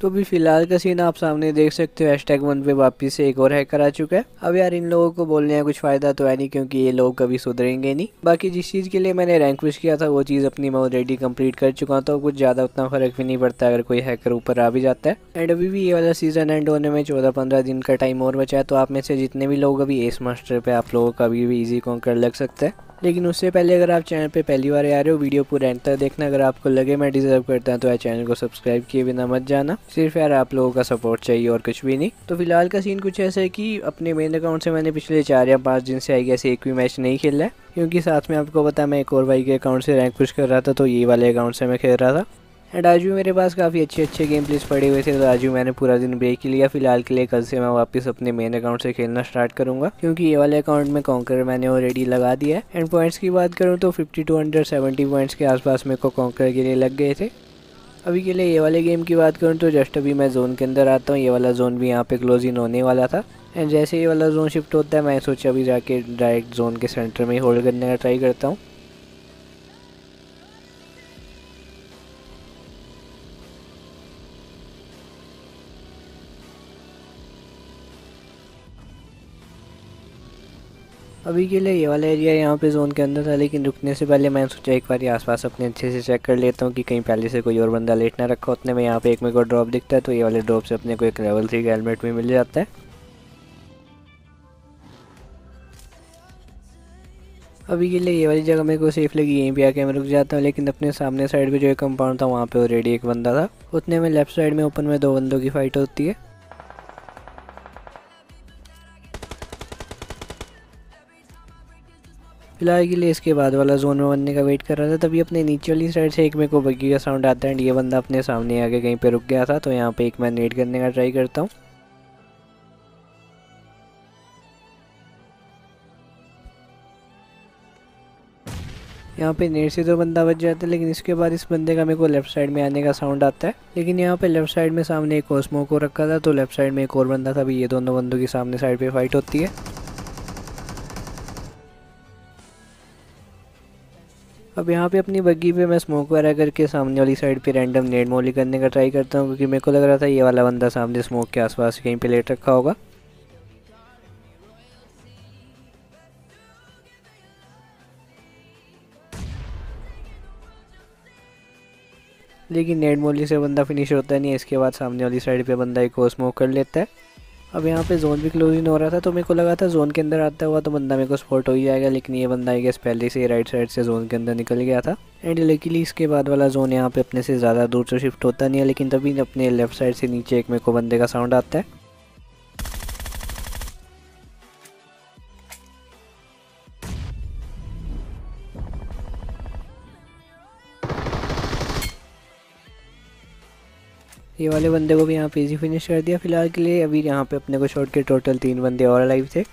तो अभी फिलहाल का सीन आप सामने देख सकते हो, #1 पे वापस से एक और हैकर आ चुका है। अब यार इन लोगों को बोलने का कुछ फायदा तो है नहीं, क्योंकि ये लोग कभी सुधरेंगे नहीं। बाकी जिस चीज़ के लिए मैंने रैंक पुश किया था वो चीज़ अपनी मैं ऑलरेडी कंप्लीट कर चुका हूँ, तो कुछ ज़्यादा उतना फर्क भी नहीं पड़ता अगर कोई हैकर ऊपर आ भी जाता है। एंड अभी भी ये वाला सीजन एंड होने में 14-15 दिन का टाइम और बचा है, तो आप में से जितने भी लोग अभी एस मास्टर पे आप लोगों का अभी भी ईजी कॉन्कर लग सकता है। लेकिन उससे पहले अगर आप चैनल पे पहली बार आ रहे हो, वीडियो पूरा एंड तक देखना। अगर आपको लगे मैं डिजर्व करता हूँ तो यार चैनल को सब्सक्राइब किए बिना मत जाना, सिर्फ यार आप लोगों का सपोर्ट चाहिए और कुछ भी नहीं। तो फिलहाल का सीन कुछ ऐसा है कि अपने मेन अकाउंट से मैंने पिछले 4 या 5 दिन से आई गेस एक भी मैच नहीं खेला है, क्योंकि साथ में आपको पता मैं एक और भाई के अकाउंट से रैंक पुश कर रहा था, तो ये वाले अकाउंट से मैं खेल रहा था। एंड आज भी मेरे पास काफ़ी अच्छे गेम प्लेस पड़े हुए थे, तो आज भी मैंने पूरा दिन ब्रेक लिया फिलहाल के लिए। कल से मैं वापस अपने मेन अकाउंट से खेलना स्टार्ट करूंगा, क्योंकि ये वाले अकाउंट में कॉन्कर मैंने ऑलरेडी लगा दिया है। एंड पॉइंट्स की बात करूं तो 5270 पॉइंट्स के आसपास मेरे को कॉन्कर के लिए लग गए थे। अभी के लिए ये वाले गेम की बात करूँ तो जस्ट अभी मैं जोन के अंदर आता हूँ। ये वाला जोन भी यहाँ पे क्लोज इन होने वाला था, एंड जैसे ये वाला जोन शिफ्ट होता है मैं सोचा अभी जाके डायरेक्ट जोन के सेंटर में ही होल्ड करने का ट्राई करता हूँ। अभी के लिए ये वाला एरिया यहाँ पे जोन के अंदर था, लेकिन रुकने से पहले मैंने सोचा एक बार आसपास अपने अच्छे से चेक कर लेता हूँ कि कहीं पहले से कोई और बंदा लेट ना रखा। उतने में यहाँ पे एक मेरे को ड्रॉप दिखता है, तो ये वाले ड्रॉप से अपने को एक लेवल 3 का हेलमेट भी मिल जाता है। अभी के लिए ये वाली जगह मेरे को सेफ लगी, यहीं पे आके मैं रुक जाता हूँ। लेकिन अपने सामने साइड पे जो एक कंपाउंड था वहाँ पे ऑलरेडी एक बंदा था। उतने में लेफ्ट साइड में ओपन में 2 बंदों की फाइट होती है। फिलहाल के लिए इसके बाद वाला जोन में बनने का वेट कर रहा था, तभी अपने नीचे वाली साइड से एक मेरे को बग्गी का साउंड आता है। एंड ये बंदा अपने सामने आके कहीं पे रुक गया था, तो यहाँ पे एक मैं नेट करने का ट्राई करता हूँ। यहाँ पे नेट से तो बंदा बच जाता है, लेकिन इसके बाद इस बंदे का मेरे को लेफ्ट साइड में आने का साउंड आता है। लेकिन यहाँ पे लेफ्ट साइड में सामने एक और स्मोक को रखा था, तो लेफ्ट साइड में एक और बंदा था। अभी ये दोनों बंदों की सामने साइड पे फाइट होती है। अब यहाँ पे अपनी बग्गी पे मैं स्मोक वगैरह करके सामने वाली साइड पे रैंडम नेट मोली करने का ट्राई करता हूँ, क्योंकि मेरे को लग रहा था ये वाला बंदा सामने स्मोक के आसपास कहीं पे लेट रखा होगा। लेकिन नेट मोली से बंदा फिनिश होता नहीं है। इसके बाद सामने वाली साइड पे बंदा एक और स्मोक कर लेता है। अब यहाँ पे जोन भी क्लोज इन हो रहा था, तो मेरे को लगा था जोन के अंदर आता हुआ तो बंदा मेरे को स्पॉट हो ही जाएगा, लेकिन ये बंदा आई गेस पहले से राइट साइड से जोन के अंदर निकल गया था। एंड लकीली इसके बाद वाला जोन यहाँ पे अपने से ज़्यादा दूर तो शिफ्ट होता नहीं है, लेकिन तभी अपने लेफ्ट साइड से नीचे एक मेरे को बंदे का साउंड आता है। ये वाले बंदे को भी यहाँ पे इजी फिनिश कर दिया फिलहाल के लिए। अभी यहाँ पे अपने को शॉट के टोटल 3 बंदे और लाइव थे।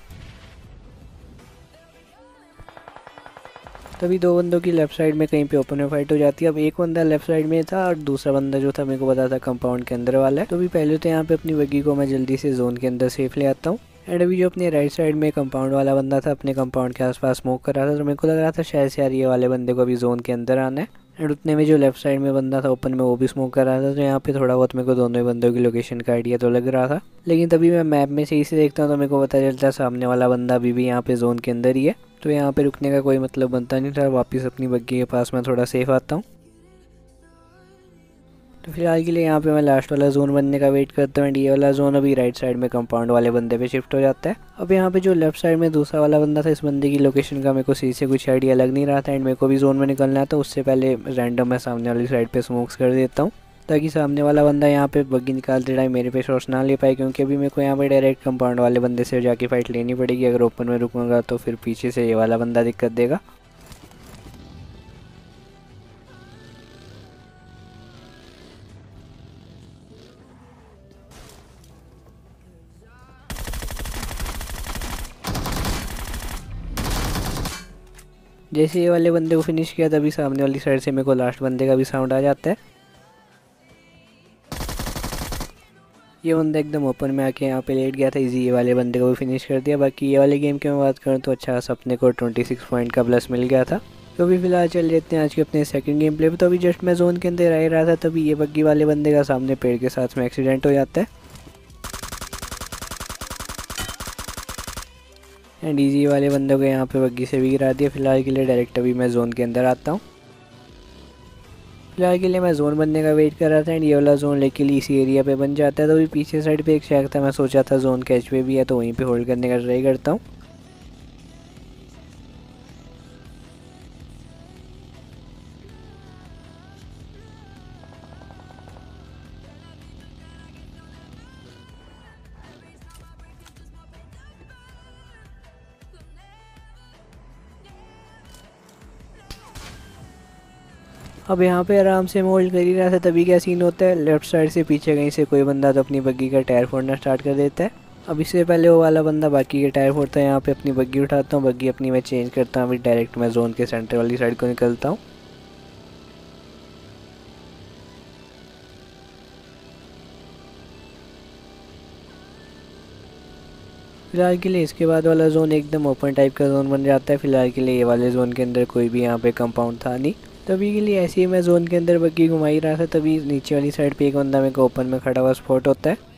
तभी 2 बंदों की लेफ्ट साइड में कहीं पे ओपन में फाइट हो जाती है। अब एक बंदा लेफ्ट साइड में था और दूसरा बंदा जो था मेरे को पता था कंपाउंड के अंदर वाला है। तो अभी पहले तो यहाँ पे अपनी बग्गी को मैं जल्दी से जोन के अंदर सेफ ले आता हूँ। एंड अभी जो अपने राइट साइड में कंपाउंड वाला बंदा था अपने कंपाउंड के आसपास स्मोक कर रहा था, तो मेरे को लग रहा था शायद से यार ये वाले बंदे को अभी जोन के अंदर आना है। एंड उतने में जो लेफ्ट साइड में बंदा था ओपन में वो भी स्मोक कर रहा था, तो यहाँ पे थोड़ा बहुत मेरे को दोनों ही बंदों की लोकेशन का आइडिया तो लग रहा था। लेकिन तभी मैं मैप में सही से देखता हूँ तो मेरे को पता चलता है सामने वाला बंदा अभी भी यहाँ पे जोन के अंदर ही है। तो यहाँ पे रुकने का कोई मतलब बनता नहीं था। वापस अपनी बग्गी के पास मैं थोड़ा सेफ आता हूँ। तो फिलहाल के लिए यहाँ पे मैं लास्ट वाला जोन बनने का वेट करता हूँ। एंड ये वाला जोन अभी राइट साइड में कंपाउंड वाले बंदे पे शिफ्ट हो जाता है। अब यहाँ पे जो लेफ्ट साइड में दूसरा वाला बंदा था, इस बंदे की लोकेशन का मेरे को सही से कुछ आइडिया लग नहीं रहा था। एंड मेरे को भी जोन में निकलना है, तो उससे पहले रैंडम मैं सामने वाली साइड पे स्मोक्स कर देता हूँ, ताकि सामने वाला बंदा यहाँ पे बग्गी निकालते टाइम मेरे पे शॉट्स ना ले पाए। क्योंकि अभी मेरे को यहाँ पे डायरेक्ट कंपाउंड वाले बंदे से जाके फाइट लेनी पड़ेगी। अगर ओपन में रुकूंगा तो फिर पीछे से ये वाला बंदा दिक्कत देगा। जैसे ये वाले बंदे को फिनिश किया तभी सामने वाली साइड से मेरे को लास्ट बंदे का भी साउंड आ जाता है। ये बंदा एकदम ओपन में आके यहाँ पे लेट गया था, इजी ये वाले बंदे को भी फिनिश कर दिया। बाकी ये वाले गेम की मैं बात करूँ तो अच्छा खासा अपने को 26 पॉइंट का प्लस मिल गया था। तो अभी फिलहाल चल लेते हैं आज के अपने सेकंड गेम प्ले पे। तो अभी जस्ट मैं जोन के अंदर आ ही रहा था, तभी ये बग्गी वाले बंदे का सामने पेड़ के साथ में एक्सीडेंट हो जाता है एंड इजी वाले बंदे को यहाँ पे बग्गी से भी गिरा दिया। फिलहाल के लिए डायरेक्ट अभी मैं जोन के अंदर आता हूँ। फिलहाल के लिए मैं जोन बनने का वेट कर रहा था एंड ये वाला जोन लेके लिए इसी एरिया पे बन जाता है। तो अभी पीछे साइड पे एक शैक था, मैं सोचा था जोन कैच पे भी है तो वहीं पे होल्ड करने का ट्राई करता हूँ। अब यहाँ पे आराम से मैं होल्ड कर ही रहा था, तभी क्या सीन होता है, लेफ्ट साइड से पीछे कहीं से कोई बंदा तो अपनी बग्गी का टायर फोड़ना स्टार्ट कर देता है। अब इससे पहले वो वाला बंदा बाकी के टायर फोड़ता है। यहाँ पे अपनी बग्गी उठाता हूँ, बग्गी अपनी मैं चेंज करता हूँ, अभी डायरेक्ट मैं जोन के सेंटर वाली साइड को निकलता हूँ। फिलहाल के लिए इसके बाद वाला जोन एकदम ओपन टाइप का जोन बन जाता है। फिलहाल के लिए ये वाले जोन के अंदर कोई भी यहाँ पे कंपाउंड था नहीं, तभी के लिए ऐसे ही मैं जोन के अंदर बग्गी घुमा ही रहा था, तभी नीचे वाली साइड पे एक बंदा मेरे को ओपन में खड़ा हुआ स्पॉट होता है।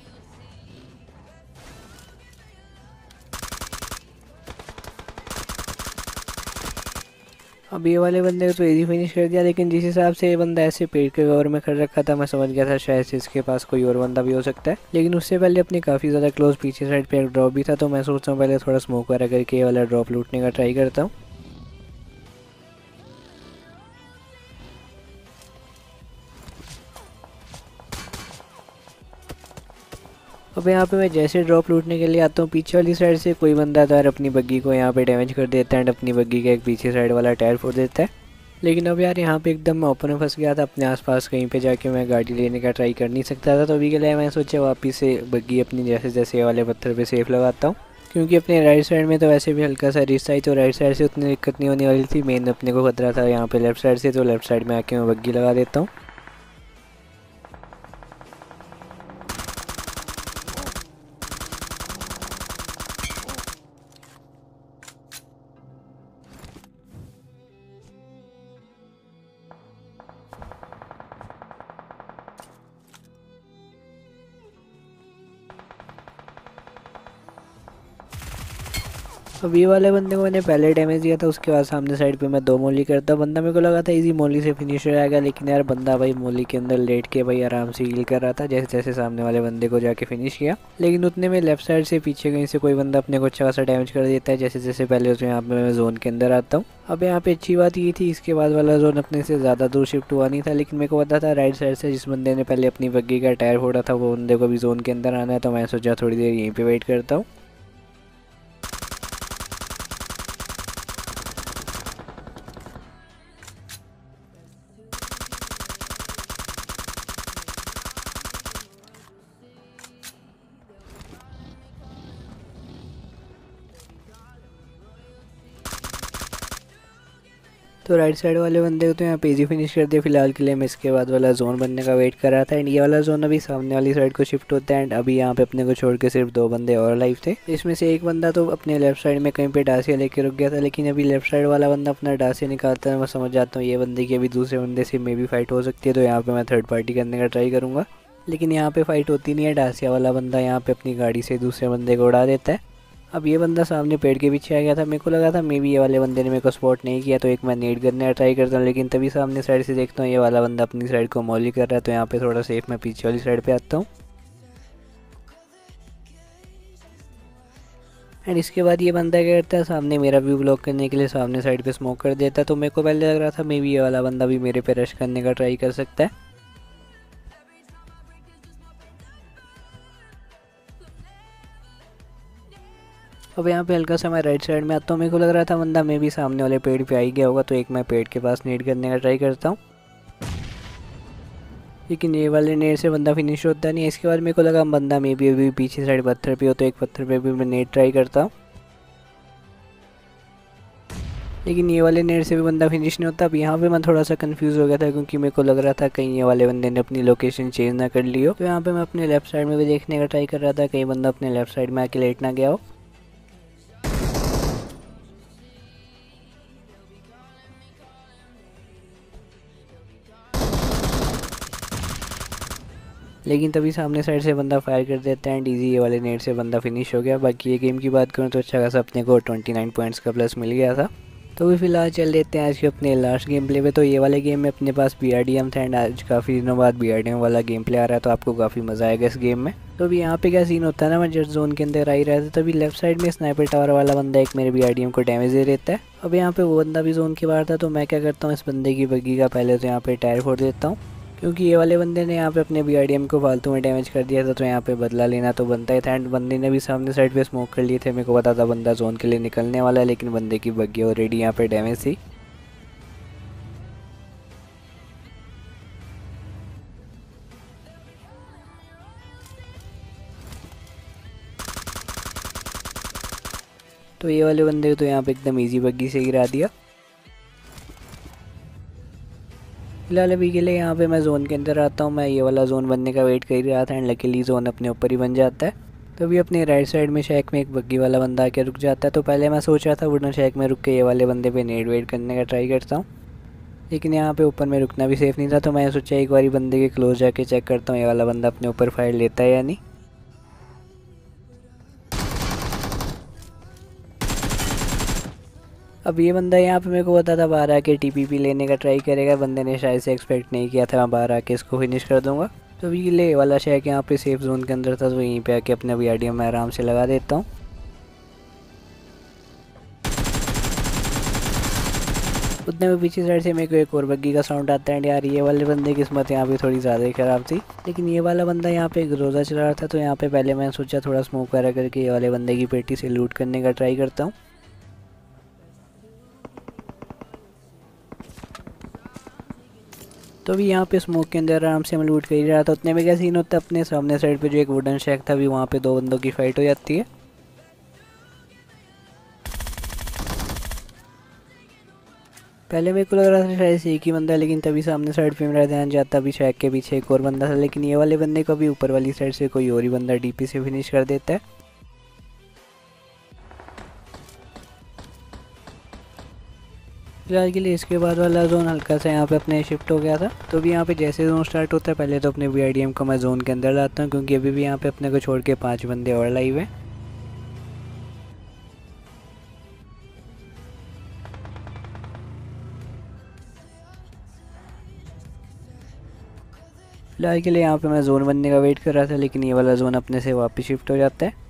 अब ये वाले बंदे को तो इजी फिनिश कर दिया, लेकिन जिस हिसाब से ये बंदा ऐसे पेड़ के कवर में खड़ रखा था, मैं समझ गया था शायद से इसके पास कोई और बंदा भी हो सकता है। लेकिन उससे पहले अपनी काफ़ी ज़्यादा क्लोज पीछे साइड पे एक ड्रॉप भी था, तो मैं सोचता हूँ पहले थोड़ा स्मोक वगैरह करके ये वाला ड्रॉप लूटने का ट्राई करता हूँ। अब यहाँ पे मैं जैसे ड्रॉप लूटने के लिए आता हूँ, पीछे वाली साइड से कोई बंदा था और अपनी बग्गी को यहाँ पे डैमेज कर देता है एंड अपनी बग्गी का एक पीछे साइड वाला टायर फोड़ देता है। लेकिन अब यार यहाँ पे एकदम मैं ओपन में फंस गया था, अपने आसपास कहीं पे जाके मैं गाड़ी लेने का ट्राई कर नहीं सकता था। तो अभी के लिए मैं सोचा वापस से बग्गी अपनी जैसे जैसे वाले पत्थर पे सेफ लगाता हूँ, क्योंकि अपने राइट साइड में तो वैसे भी हल्का सा रिस्क आई, तो राइट साइड से उतनी दिक्कत नहीं होने वाली थी। मेन अपने को खतरा था यहाँ पे लेफ्ट साइड से, तो लेफ्ट साइड में आके मैं बग्गी लगा देता हूँ। अब ये वाले बंदे को मैंने पहले डैमेज दिया था, उसके बाद सामने साइड पे मैं 2 मोली करता। बंदा मेरे को लगा था इजी मोली से फिनिश हो जाएगा, लेकिन यार बंदा भाई मोली के अंदर लेट के भाई आराम से हील कर रहा था जैसे जैसे सामने वाले बंदे को जाके फिनिश किया। लेकिन उतने में लेफ्ट साइड से पीछे कहीं से कोई बंदा अपने को अच्छा खासा डैमेज कर देता है जैसे जैसे पहले उसमें यहाँ पे मैं जोन के अंदर आता हूँ। अब यहाँ पे अच्छी बात ये थी, इसके बाद वाला जोन अपने से ज़्यादा दूर शिफ्ट हुआ नहीं था, लेकिन मेरे को पता था राइट साइड से जिस बंदे ने पहले अपनी बग्गी का टायर फोड़ा था वो बंदे को भी जोन के अंदर आना है, तो मैं सोचा थोड़ी देर यहीं पे वेट करता हूँ। तो राइट साइड वाले बंदे को तो यहाँ पे इजी फिनिश कर दिया। फिलहाल के लिए मैं इसके बाद वाला जोन बनने का वेट कर रहा था एंड ये वाला जोन अभी सामने वाली साइड को शिफ्ट होता है एंड अभी यहाँ पे अपने को छोड़ के सिर्फ 2 बंदे और लाइव थे। इसमें से एक बंदा तो अपने लेफ्ट साइड में कहीं पे डासिया लेके रुक गया था, लेकिन अभी लेफ्ट साइड वाला बंदा अपना डासिया निकालता है। मैं समझ जाता हूँ ये बंदे की अभी दूसरे बंदे से मे भी फाइट हो सकती है, तो यहाँ पर मैं थर्ड पार्टी करने का ट्राई करूँगा। लेकिन यहाँ पे फाइट होती नहीं है, डासिया वाला बंदा यहाँ पे अपनी गाड़ी से दूसरे बंदे को उड़ा देता है। अब ये बंदा सामने पेड़ के पीछे आ गया था, मेरे को लगा था मे बी ये वाले बंदे ने मेरे को स्पॉट नहीं किया, तो एक मैं नेट करने का ट्राई करता हूँ। लेकिन तभी सामने साइड से देखता हूँ ये वाला बंदा अपनी साइड को मॉली कर रहा है, तो यहाँ पे थोड़ा सेफ मैं पीछे वाली साइड पे आता हूँ। एंड इसके बाद ये बंदा क्या करता है, सामने मेरा व्यू ब्लॉक करने के लिए सामने साइड पे स्मोक कर देता है। तो मेरे को पहले लग रहा था मे बी ये वाला बंदा भी मेरे पे रश करने का ट्राई कर सकता है। अब यहाँ पे हल्का सा मैं राइट साइड में आता हूँ, मेरे को लग रहा था बंदा मे भी सामने वाले पेड़ पे आ ही गया होगा, तो एक मैं पेड़ के पास नेट करने का ट्राई करता हूँ। लेकिन ये वाले नेट से बंदा फिनिश होता नहीं है। इसके बाद मेरे को लगा बंदा मे भी अभी पीछे साइड पत्थर पे हो, तो एक पत्थर पे भी मैं नेट ट्राई करता हूँ। लेकिन ये वाले नेट से भी बंदा फिनिश नहीं होता। अब यहाँ पे मैं थोड़ा सा कंफ्यूज हो गया था, क्योंकि मेरे को लग रहा था कहीं ये वाले बंदे ने अपनी लोकेशन चेंज ना कर ली हो। तो यहाँ पे मैं अपने लेफ्ट साइड में भी देखने का ट्राई कर रहा था कहीं बंदा अपने लेफ्ट साइड में आके लेट ना गया हो। लेकिन तभी सामने साइड से बंदा फायर कर देता है एंड ईजी ये वाले नेट से बंदा फिनिश हो गया। बाकी ये गेम की बात करूँ तो अच्छा खासा अपने को 29 पॉइंट्स का प्लस मिल गया था। तो भी फिलहाल चल लेते हैं आज के अपने लास्ट गेम प्ले पे। तो ये वाले गेम में अपने पास BRDM था एंड आज काफ़ी दिनों बाद BRDM वाला गेम प्ले आ रहा है, तो आपको काफ़ी मज़ा आएगा इस गेम में। तो अभी यहाँ पे क्या सीन होता है ना, मैं जस्ट जोन के अंदर आ ही रहा था तभी लेफ्ट साइड में स्नाइपर टावर वाला बंदा एक मेरे BRDM को डैमेज दे देता है। अब यहाँ पे वो बंदा भी जोन के बाहर था, तो मैं क्या करता हूँ इस बंदे की बग्गी का पहले तो यहाँ पे टायर फोड़ देता हूँ, क्योंकि ये वाले बंदे ने यहाँ पे अपने BRDM को फालतू में डैमेज कर दिया था, तो यहाँ पे बदला लेना तो बनता ही था। एंड बंदे ने भी सामने साइड पे स्मोक कर लिए थे, मेरे को पता था बंदा जोन के लिए निकलने वाला है, लेकिन बंदे की बग्गी ऑलरेडी यहाँ पे डैमेज थी। तो ये वाले बंदे को तो यहाँ पे एकदम इजी बग्गी से गिरा दिया। फिलहाल अभी के लिए यहाँ पे मैं जोन के अंदर आता हूँ, मैं ये वाला जोन बनने का वेट कर ही रहा था एंड लकीली जोन अपने ऊपर ही बन जाता है। तो अभी अपने राइट साइड में शैक में एक बग्गी वाला बंदा आके रुक जाता है। तो पहले मैं सोच रहा था वुडन शैक में रुक के ये वाले बंदे पे नेट वेट करने का ट्राई करता हूँ, लेकिन यहाँ पे ऊपर में रुकना भी सेफ नहीं था। तो मैंने सोचा एक बारी बंदे के क्लोज जाके चेक करता हूँ ये वाला बंदा अपने ऊपर फायर लेता है या नहीं। अब ये बंदा यहाँ पे मेरे को पता था बाहर आके TPP लेने का ट्राई करेगा, बंदे ने शायद से एक्सपेक्ट नहीं किया था मैं बाहर आके इसको फिनिश कर दूंगा। तो अभी ये ले वाला शैक यहाँ पे सेफ जोन के अंदर था, तो यहीं पे आके अपना BRDM मैं आराम से लगा देता हूँ। उतने में पीछे साइड से मेरे को एक और बग्गी का साउंड आता है एंड यार ये वाले बंदे की किस्मत यहाँ पे थोड़ी ज़्यादा ही ख़राब थी। लेकिन ये वाला बंदा यहाँ पे ग्रोजा चला रहा था, तो यहाँ पे पहले मैंने सोचा थोड़ा स्मोक वगैरह करके ये वाले बंदे की पेटी से लूट करने का ट्राई करता हूँ। तो भी यहाँ पे स्मोक के अंदर आराम से मैं लूट कर ही रहा था। उतने में क्या सीन होता है, अपने सामने साइड पे जो एक वुडन शैक था, भी वहाँ पे दो बंदों की फाइट हो जाती है। पहले मेरे को लग रहा था शायद से एक ही बंदा है, लेकिन तभी सामने साइड पे मेरा ध्यान जाता भी शैक के पीछे एक और बंदा था, लेकिन ये वाले बंदे को भी ऊपर वाली साइड से कोई और ही बंदा DP से फिनिश कर देता है। फिलहाल के लिए इसके बाद वाला जोन हल्का सा यहाँ पे अपने शिफ्ट हो गया था। तो भी यहाँ पे जैसे जोन स्टार्ट होता है पहले तो अपने BRDM को मैं जोन के अंदर लाता हूँ, क्योंकि अभी भी यहाँ पे अपने को छोड़ के 5 बंदे और लाइव हैं। फिलहाल के लिए यहाँ पे मैं जोन बनने का वेट कर रहा था, लेकिन ये वाला जोन अपने से वापस शिफ्ट हो जाता है।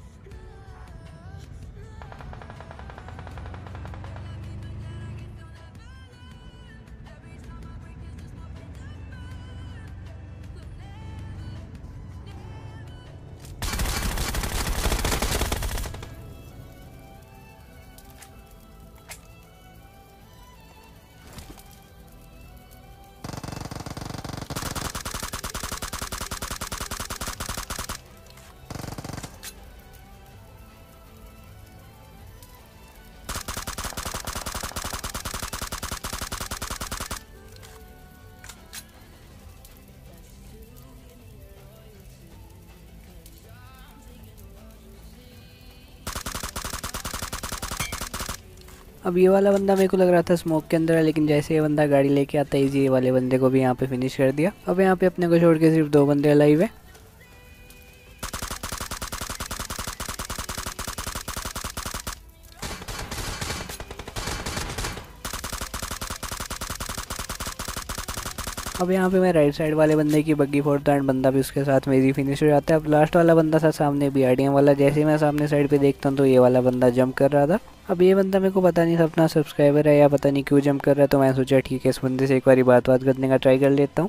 अब ये वाला बंदा मेरे को लग रहा था स्मोक के अंदर है, लेकिन जैसे ये बंदा गाड़ी लेके आता है इजी ये वाले बंदे को भी यहाँ पे फिनिश कर दिया। अब यहाँ पे अपने को छोड़ के सिर्फ 2 बंदे अलाइव है। अब यहाँ पे मैं राइट साइड वाले बंदे की बग्गी फोड़ता एंड बंदा भी उसके साथ मेरी फिनिश हो जाता है। अब लास्ट वाला बंदा था सामने BRDM वाला, जैसे ही मैं सामने साइड पे देखता हूँ तो ये वाला बंदा जंप कर रहा था। अब ये बंदा मेरे को पता नहीं था अपना सब्सक्राइबर है या पता नहीं क्यों जंप कर रहा है, तो मैं सोचा ठीक है इस बंदे से एक बार बात करने का ट्राई कर लेता हूँ।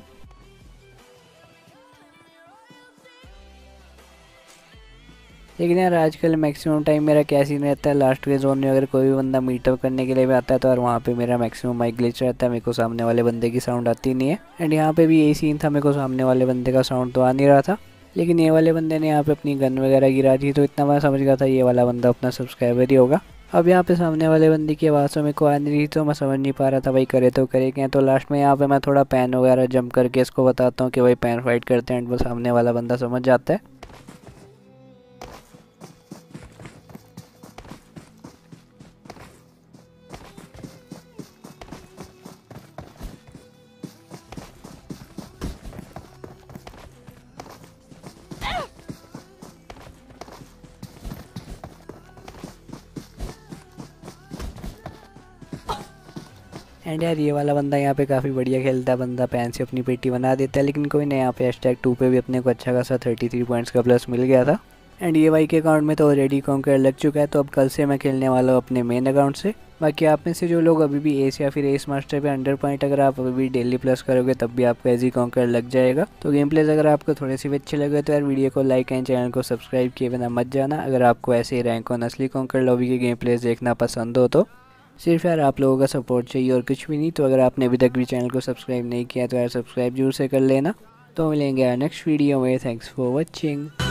लेकिन यार आजकल मैक्सिमम टाइम मेरा क्या सीन रहता है, लास्ट के जोन में अगर कोई भी बंदा मीटअप करने के लिए भी आता है तो और वहाँ पे मेरा मैक्सिमम माइक ग्लिच रहता है, मेरे को सामने वाले बंदे की साउंड आती नहीं है। एंड यहाँ पे भी यही सीन था, मेरे को सामने वाले बंदे का साउंड तो आ नहीं रहा था, लेकिन ये वाले बंदे ने यहाँ पे अपनी गन वगैरह गिरा दी, तो इतना मैं समझ गया था ये वाला बंदा अपना सब्सक्राइबर ही होगा। अब यहाँ पे सामने वाले बंदे की आवाज़ तो मेरे को आ नहीं रही, तो मैं समझ नहीं पा रहा था भाई करे तो करे क्या। तो लास्ट में यहाँ पे मैं थोड़ा पैन वगैरह जंप करके इसको बताता हूँ कि भाई पैन फाइट करते हैं, एंड वो सामने वाला बंदा समझ जाता है। एंड यार ये वाला बंदा यहाँ पे काफ़ी बढ़िया खेलता है, बंदा पैन से अपनी पेटी बना देता है, लेकिन कोई नहीं, यहाँ पे #2 पे भी अपने को अच्छा खासा 33 पॉइंट्स का प्लस मिल गया था। एंड ये भाई के अकाउंट में तो ऑलरेडी कॉन्कर लग चुका है, तो अब कल से मैं खेलने वाला हूँ अपने मेन अकाउंट से। बाकी आप में से जो लोग अभी भी एस या फिर एस मास्टर पे 100 पॉइंट अगर आप अभी भी डेली प्लस करोगे तब भी आपको एज ही कॉन्कर लग जाएगा। तो गेम प्लेस अगर आपको थोड़े से भी अच्छे लगे तो यार वीडियो को लाइक एंड चैनल को सब्सक्राइब किए बिना मत जाना। अगर आपको ऐसे रैंक और असली कॉन्कर लॉबी के गेम प्लेस देखना पसंद हो तो सिर्फ यार आप लोगों का सपोर्ट चाहिए और कुछ भी नहीं। तो अगर आपने अभी तक भी चैनल को सब्सक्राइब नहीं किया तो यार सब्सक्राइब जरूर से कर लेना। तो मिलेंगे यार नेक्स्ट वीडियो में। Thanks for watching.